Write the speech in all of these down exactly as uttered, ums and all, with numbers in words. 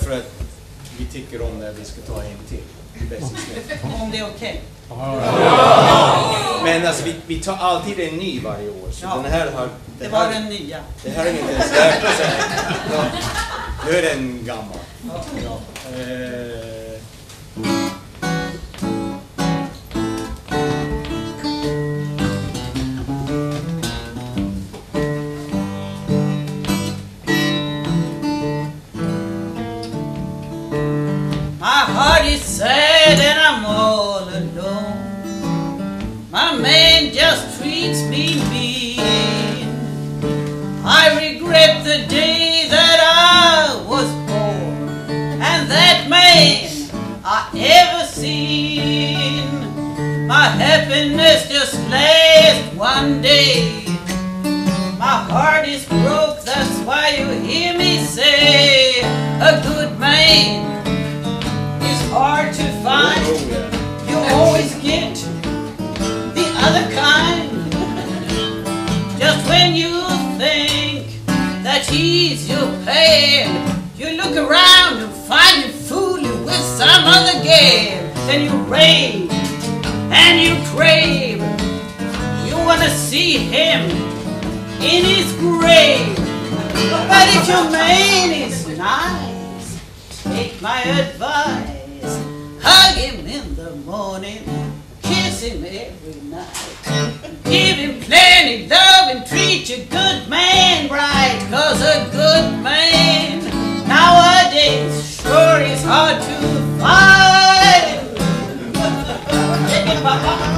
därför att vi tycker om när vi ska ta en till. Om det är okej. Ja. Men alltså vi, vi tar alltid en ny varje år. Så ja. den här har, det den var här, den nya. Det här är inte ens värt att säga. Ja. Nu är den gammal. Ja. Ja. Eh. My heart is sad and I'm all alone. My man just treats me mean. I regret the day that I was born and that man I ever seen. My happiness just lasts one day. My heart is broke, that's why you hear me say a good man hard to find. You always get the other kind. Just when you think that he's your pal, you look around and find him fooling with some other gal. Then you rave and you crave. You wanna see him in his grave. But if your man is nice, take my advice. Hug him in the morning, kiss him every night. Give him plenty love and treat your good man right. Cause a good man nowadays sure is hard to find. Take it, Papa.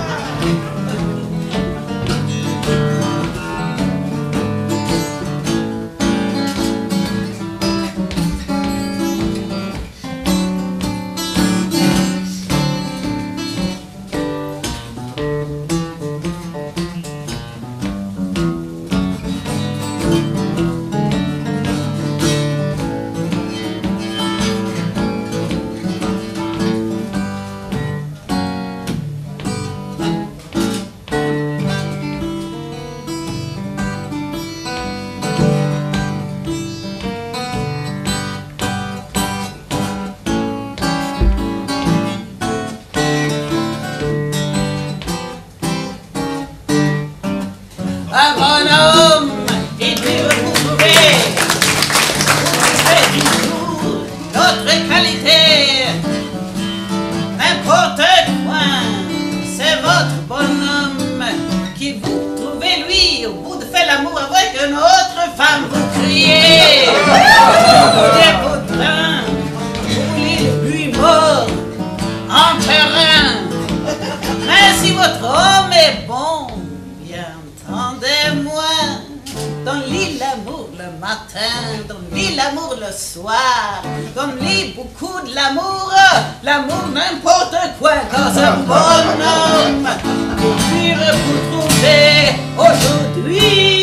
L'amour n'importe quoi, cause un bonhomme est dur pour trouver aujourd'hui.